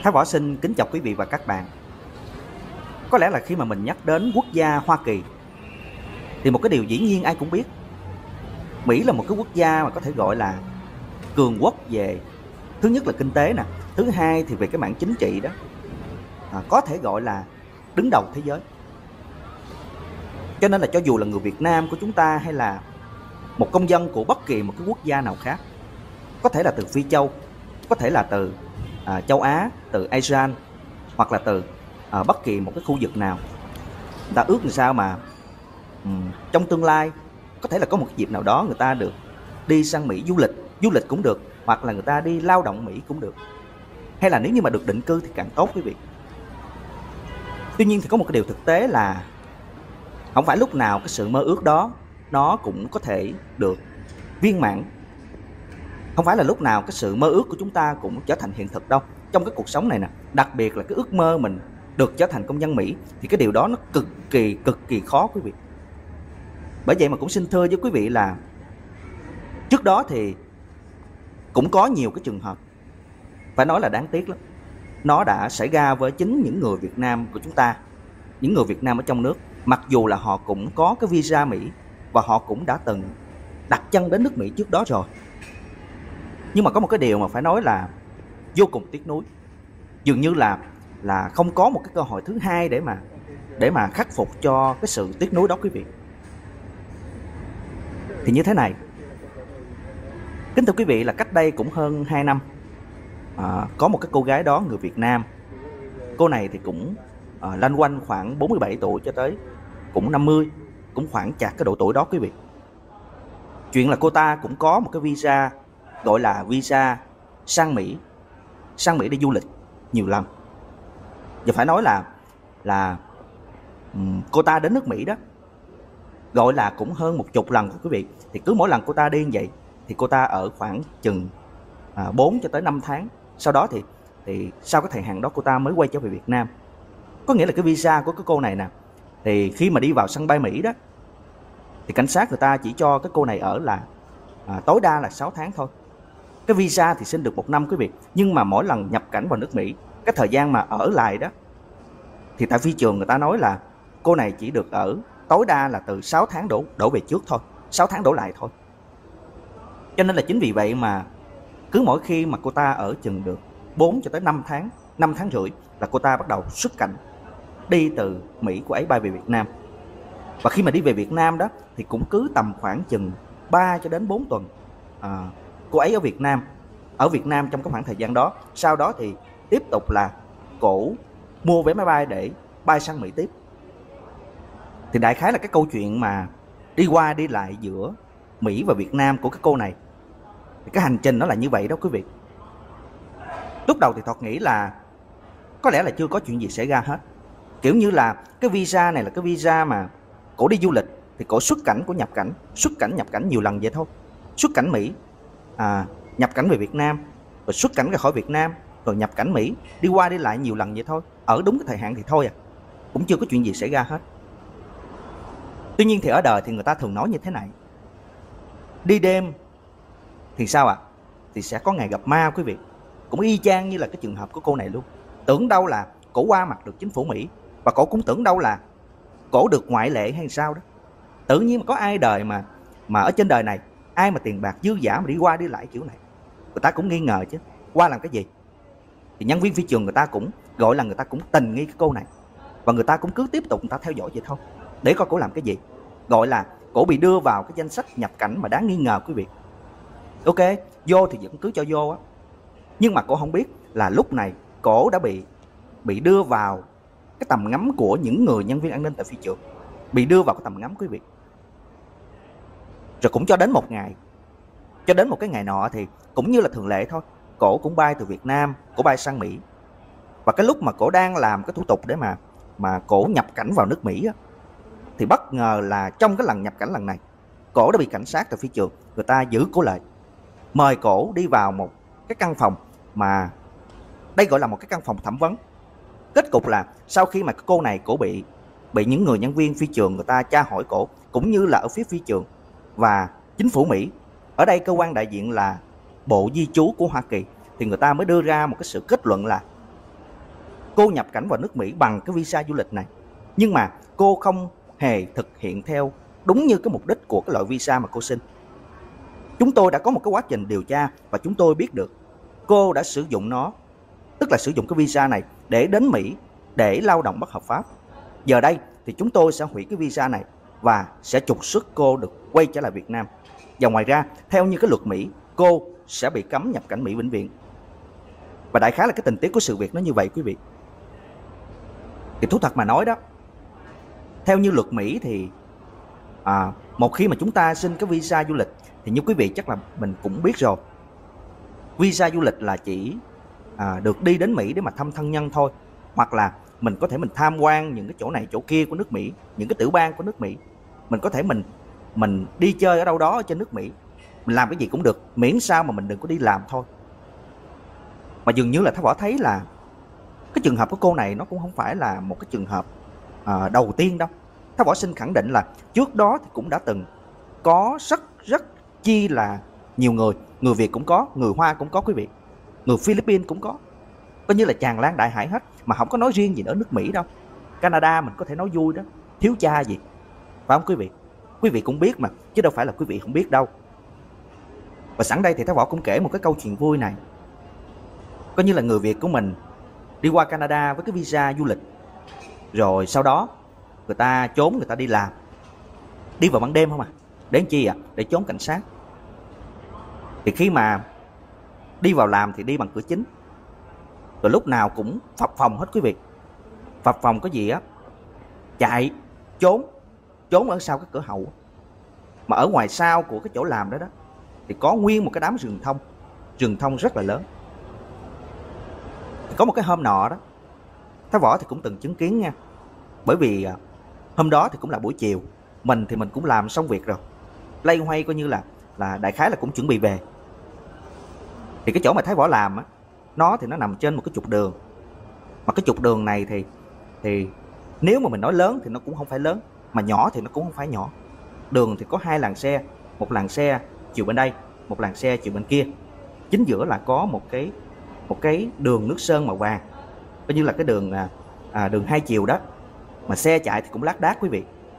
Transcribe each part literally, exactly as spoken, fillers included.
Thái Võ xin kính chào quý vị và các bạn. Có lẽ là khi mà mình nhắc đến quốc gia Hoa Kỳ thì một cái điều dĩ nhiên ai cũng biết, Mỹ là một cái quốc gia mà có thể gọi là cường quốc về, thứ nhất là kinh tế nè, thứ hai thì về cái mảng chính trị đó, à, có thể gọi là đứng đầu thế giới. Cho nên là cho dù là người Việt Nam của chúng ta hay là một công dân của bất kỳ một cái quốc gia nào khác, có thể là từ Phi Châu, có thể là từ à, châu Á, từ ASEAN, hoặc là từ à, bất kỳ một cái khu vực nào, người ta ước làm sao mà um, trong tương lai có thể là có một dịp nào đó người ta được đi sang Mỹ du lịch, du lịch cũng được, hoặc là người ta đi lao động Mỹ cũng được, hay là nếu như mà được định cư thì càng tốt quý vị. Tuy nhiên thì có một cái điều thực tế là không phải lúc nào cái sự mơ ước đó nó cũng có thể được viên mãn. Không phải là lúc nào cái sự mơ ước của chúng ta cũng trở thành hiện thực đâu. Trong cái cuộc sống này nè, đặc biệt là cái ước mơ mình được trở thành công dân Mỹ, thì cái điều đó nó cực kỳ cực kỳ khó quý vị. Bởi vậy mà cũng xin thưa với quý vị là trước đó thì cũng có nhiều cái trường hợp phải nói là đáng tiếc lắm, nó đã xảy ra với chính những người Việt Nam của chúng ta, những người Việt Nam ở trong nước. Mặc dù là họ cũng có cái visa Mỹ và họ cũng đã từng đặt chân đến nước Mỹ trước đó rồi, nhưng mà có một cái điều mà phải nói là vô cùng tiếc nuối, dường như là là không có một cái cơ hội thứ hai để mà để mà khắc phục cho cái sự tiếc nuối đó quý vị. Thì như thế này, kính thưa quý vị, là cách đây cũng hơn hai năm, à, có một cái cô gái đó, người Việt Nam. Cô này thì cũng à, lanh quanh khoảng bốn mươi bảy tuổi cho tới cũng năm mươi, cũng khoảng chạc cái độ tuổi đó quý vị. Chuyện là cô ta cũng có một cái visa gọi là visa sang Mỹ, sang Mỹ để du lịch nhiều lần. Và phải nói là là um, cô ta đến nước Mỹ đó gọi là cũng hơn một chục lần quý vị. Thì cứ mỗi lần cô ta đi như vậy thì cô ta ở khoảng chừng à, bốn cho tới năm tháng. Sau đó thì thì sau cái thời hạn đó cô ta mới quay trở về Việt Nam. Có nghĩa là cái visa của cái cô này nè, thì khi mà đi vào sân bay Mỹ đó thì cảnh sát người ta chỉ cho cái cô này ở là à, tối đa là sáu tháng thôi. Cái visa thì xin được một năm quý vị, nhưng mà mỗi lần nhập cảnh vào nước Mỹ, cái thời gian mà ở lại đó thì tại phi trường người ta nói là cô này chỉ được ở tối đa là từ sáu tháng đổ đổ về trước thôi, sáu tháng đổ lại thôi. Cho nên là chính vì vậy mà cứ mỗi khi mà cô ta ở chừng được bốn cho tới năm tháng, năm tháng rưỡi là cô ta bắt đầu xuất cảnh đi từ Mỹ của ấy bay về Việt Nam. Và khi mà đi về Việt Nam đó thì cũng cứ tầm khoảng chừng ba cho đến bốn tuần à, cô ấy ở Việt Nam, ở Việt Nam trong cái khoảng thời gian đó. Sau đó thì tiếp tục là cổ mua vé máy bay để bay sang Mỹ tiếp. Thì đại khái là cái câu chuyện mà đi qua đi lại giữa Mỹ và Việt Nam của cái cô này, thì cái hành trình nó là như vậy đó quý vị. Lúc đầu thì Thoạt nghĩ là có lẽ là chưa có chuyện gì xảy ra hết. Kiểu như là cái visa này là cái visa mà cổ đi du lịch, thì cổ xuất cảnh, cổ nhập cảnh, xuất cảnh nhập cảnh nhiều lần vậy thôi. Xuất cảnh Mỹ, à, nhập cảnh về Việt Nam, rồi xuất cảnh ra khỏi Việt Nam, rồi nhập cảnh Mỹ, đi qua đi lại nhiều lần vậy thôi. Ở đúng cái thời hạn thì thôi à, cũng chưa có chuyện gì xảy ra hết. Tuy nhiên thì ở đời thì người ta thường nói như thế này: đi đêm thì sao ạ? À? Thì sẽ có ngày gặp ma quý vị. Cũng y chang như là cái trường hợp của cô này luôn. Tưởng đâu là cổ qua mặt được chính phủ Mỹ, và cổ cũng tưởng đâu là cổ được ngoại lệ hay sao đó. Tự nhiên mà có ai đời mà mà ở trên đời này, ai mà tiền bạc dư dả mà đi qua đi lại kiểu này. Người ta cũng nghi ngờ chứ, qua làm cái gì? Thì nhân viên phi trường người ta cũng gọi là người ta cũng tình nghi cái cô này, và người ta cũng cứ tiếp tục người ta theo dõi vậy thôi, để coi cổ làm cái gì. Gọi là cổ bị đưa vào cái danh sách nhập cảnh mà đáng nghi ngờ quý vị. Ok, vô thì vẫn cứ cho vô á. Nhưng mà cổ không biết là lúc này cổ đã bị bị đưa vào cái tầm ngắm của những người nhân viên an ninh tại phi trường, bị đưa vào cái tầm ngắm quý vị. Rồi cũng cho đến một ngày, cho đến một cái ngày nọ thì cũng như là thường lệ thôi, cổ cũng bay từ Việt Nam, cổ bay sang Mỹ. Và cái lúc mà cổ đang làm cái thủ tục để mà mà cổ nhập cảnh vào nước Mỹ á, thì bất ngờ là trong cái lần nhập cảnh lần này, cổ đã bị cảnh sát tại phi trường người ta giữ cổ lại, mời cổ đi vào một cái căn phòng mà đây gọi là một cái căn phòng thẩm vấn. Kết cục là sau khi mà cái cô này cổ bị bị những người nhân viên phi trường người ta tra hỏi cổ, cũng như là ở phía phi trường và chính phủ Mỹ, ở đây cơ quan đại diện là Bộ Di trú của Hoa Kỳ, thì người ta mới đưa ra một cái sự kết luận là cô nhập cảnh vào nước Mỹ bằng cái visa du lịch này, nhưng mà cô không hề thực hiện theo đúng như cái mục đích của cái loại visa mà cô xin. Chúng tôi đã có một cái quá trình điều tra và chúng tôi biết được cô đã sử dụng nó, tức là sử dụng cái visa này để đến Mỹ để lao động bất hợp pháp. Giờ đây thì chúng tôi sẽ hủy cái visa này và sẽ trục xuất cô được quay trở lại Việt Nam. Và ngoài ra, theo như cái luật Mỹ, cô sẽ bị cấm nhập cảnh Mỹ vĩnh viễn. Và đại khái là cái tình tiết của sự việc nó như vậy quý vị. Thì thú thật mà nói đó, theo như luật Mỹ thì à, một khi mà chúng ta xin cái visa du lịch thì như quý vị chắc là mình cũng biết rồi, visa du lịch là chỉ à, được đi đến Mỹ để mà thăm thân nhân thôi, hoặc là mình có thể mình tham quan những cái chỗ này chỗ kia của nước Mỹ, những cái tiểu bang của nước Mỹ. Mình có thể mình mình đi chơi ở đâu đó ở trên nước Mỹ, mình làm cái gì cũng được, miễn sao mà mình đừng có đi làm thôi. Mà dường như là Thái Võ thấy là cái trường hợp của cô này nó cũng không phải là một cái trường hợp à, đầu tiên đâu. Thái Võ xin khẳng định là trước đó thì cũng đã từng có rất rất chi là nhiều người, người Việt cũng có, người Hoa cũng có quý vị, người Philippines cũng có, coi như là tràn lan đại hải hết, mà không có nói riêng gì ở nước Mỹ đâu. Canada mình có thể nói vui đó, thiếu cha gì, phải không quý vị? Quý vị cũng biết mà, chứ đâu phải là quý vị không biết đâu. Và sẵn đây thì Thái Võ cũng kể một cái câu chuyện vui này. Coi như là người Việt của mình đi qua Canada với cái visa du lịch, rồi sau đó người ta trốn, người ta đi làm, đi vào ban đêm không à, đến chi à, để trốn cảnh sát. Thì khi mà đi vào làm thì đi bằng cửa chính, rồi lúc nào cũng phập phồng hết quý vị. Phập phồng có gì á, chạy trốn, trốn ở sau cái cửa hậu. Mà ở ngoài sau của cái chỗ làm đó đó thì có nguyên một cái đám rừng thông, rừng thông rất là lớn. Thì có một cái hôm nọ đó, Thái Võ thì cũng từng chứng kiến nha. Bởi vì hôm đó thì cũng là buổi chiều, mình thì mình cũng làm xong việc rồi, lay hoay coi như là là đại khái là cũng chuẩn bị về. Thì cái chỗ mà Thái Võ làm á, nó thì nó nằm trên một cái trục đường. Mà cái trục đường này thì thì nếu mà mình nói lớn thì nó cũng không phải lớn, mà nhỏ thì nó cũng không phải nhỏ. Đường thì có hai làn xe, một làn xe chiều bên đây, một làn xe chiều bên kia. Chính giữa là có một cái một cái đường nước sơn màu vàng, coi như là cái đường à, à, đường hai chiều đó, mà xe chạy thì cũng lác đác quý vị.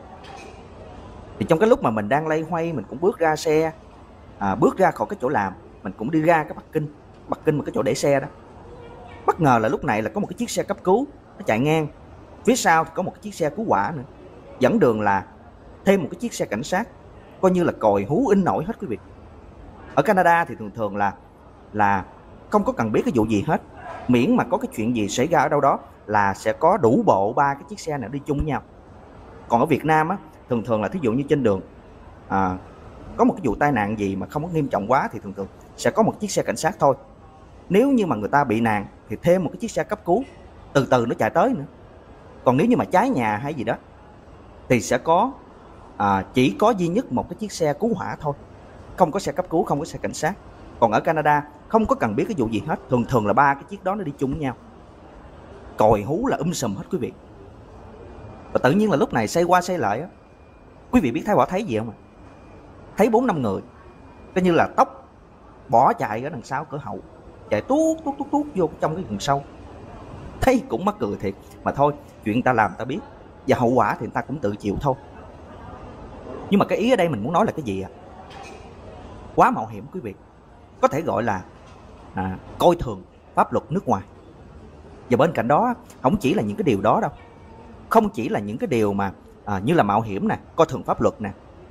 Thì trong cái lúc mà mình đang lay hoay, mình cũng bước ra xe, à, bước ra khỏi cái chỗ làm, mình cũng đi ra cái parking, parking một cái chỗ để xe đó. Bất ngờ là lúc này là có một cái chiếc xe cấp cứu nó chạy ngang, phía sau thì có một cái chiếc xe cứu hỏa nữa, dẫn đường là thêm một cái chiếc xe cảnh sát, coi như là còi hú in nổi hết quý vị. Ở Canada thì thường thường là là không có cần biết cái vụ gì hết, miễn mà có cái chuyện gì xảy ra ở đâu đó là sẽ có đủ bộ ba cái chiếc xe này đi chung với nhau. Còn ở Việt Nam á, thường thường là thí dụ như trên đường à, có một cái vụ tai nạn gì mà không có nghiêm trọng quá thì thường thường sẽ có một chiếc xe cảnh sát thôi. Nếu như mà người ta bị nạn thì thêm một cái chiếc xe cấp cứu từ từ nó chạy tới nữa. Còn nếu như mà cháy nhà hay gì đó thì sẽ có à, chỉ có duy nhất một cái chiếc xe cứu hỏa thôi, không có xe cấp cứu, không có xe cảnh sát. Còn ở Canada không có cần biết cái vụ gì hết, thường thường là ba cái chiếc đó nó đi chung với nhau, còi hú là um sùm hết quý vị. Và tự nhiên là lúc này xoay qua xoay lại á, quý vị biết Thái Võ thấy gì không ạ? Thấy bốn năm người coi như là tóc bỏ chạy ở đằng sau cửa hậu, chạy tuốt tuốt tuốt tuốt vô trong cái rừng sâu. Thấy cũng mắc cười thiệt, mà thôi, chuyện người ta làm người ta biết, và hậu quả thì người ta cũng tự chịu thôi. Nhưng mà cái ý ở đây mình muốn nói là cái gì ạ? À? Quá mạo hiểm quý vị, có thể gọi là à, coi thường pháp luật nước ngoài. Và bên cạnh đó không chỉ là những cái điều đó đâu, không chỉ là những cái điều mà à, như là mạo hiểm nè, coi thường pháp luật nè.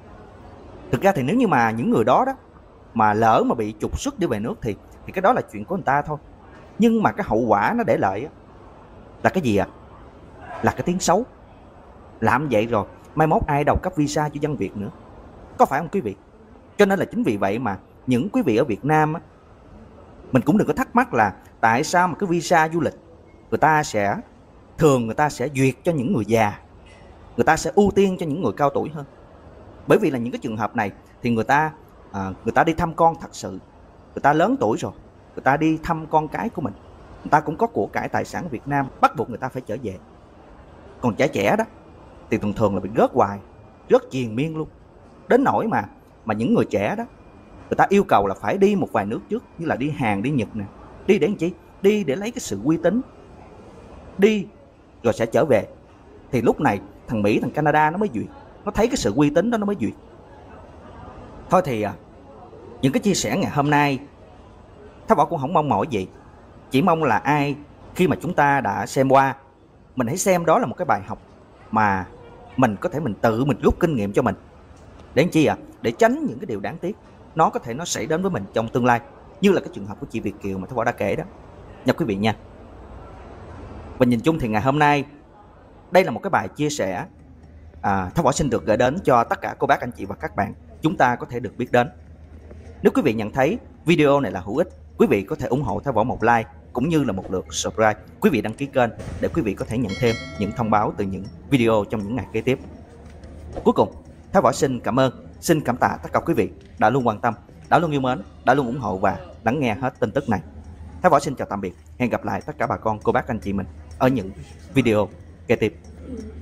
Thực ra thì nếu như mà những người đó đó mà lỡ mà bị trục xuất đi về nước thì thì cái đó là chuyện của người ta thôi. Nhưng mà cái hậu quả nó để lại là cái gì ạ? À? Là cái tiếng xấu. Làm vậy rồi mai mốt ai đầu cấp visa cho dân Việt nữa, có phải không quý vị? Cho nên là chính vì vậy mà những quý vị ở Việt Nam á, mình cũng đừng có thắc mắc là tại sao mà cái visa du lịch người ta sẽ thường người ta sẽ duyệt cho những người già, người ta sẽ ưu tiên cho những người cao tuổi hơn. Bởi vì là những cái trường hợp này thì người ta à, người ta đi thăm con thật sự, người ta lớn tuổi rồi, người ta đi thăm con cái của mình, người ta cũng có của cải tài sản ở Việt Nam, bắt buộc người ta phải trở về. Còn trẻ trẻ đó thì thường thường là bị rớt hoài, rớt triền miên luôn. Đến nỗi mà mà những người trẻ đó người ta yêu cầu là phải đi một vài nước trước, như là đi Hàn, đi Nhật nè. Đi để làm chi? Đi để lấy cái sự uy tín, đi rồi sẽ trở về. Thì lúc này thằng Mỹ, thằng Canada nó mới duyệt, nó thấy cái sự uy tín đó nó mới duyệt. Thôi thì à, những cái chia sẻ ngày hôm nay Thái Võ cũng không mong mỏi gì, chỉ mong là ai khi mà chúng ta đã xem qua, mình hãy xem đó là một cái bài học mà mình có thể mình tự mình rút kinh nghiệm cho mình. Để làm chi ạ? À? Để tránh những cái điều đáng tiếc nó có thể nó xảy đến với mình trong tương lai, như là cái trường hợp của chị Việt Kiều mà Thái Võ đã kể đó nha quý vị nha. Và nhìn chung thì ngày hôm nay đây là một cái bài chia sẻ à, Thái Võ xin được gửi đến cho tất cả cô bác anh chị và các bạn chúng ta có thể được biết đến. Nếu quý vị nhận thấy video này là hữu ích, quý vị có thể ủng hộ Thái Võ một like cũng như là một lượt subscribe. Quý vị đăng ký kênh để quý vị có thể nhận thêm những thông báo từ những video trong những ngày kế tiếp. Cuối cùng, Thái Võ xin cảm ơn, xin cảm tạ tất cả quý vị đã luôn quan tâm, đã luôn yêu mến, đã luôn ủng hộ và lắng nghe hết tin tức này. Thái Võ xin chào tạm biệt, hẹn gặp lại tất cả bà con cô bác anh chị mình ở những video kế tiếp.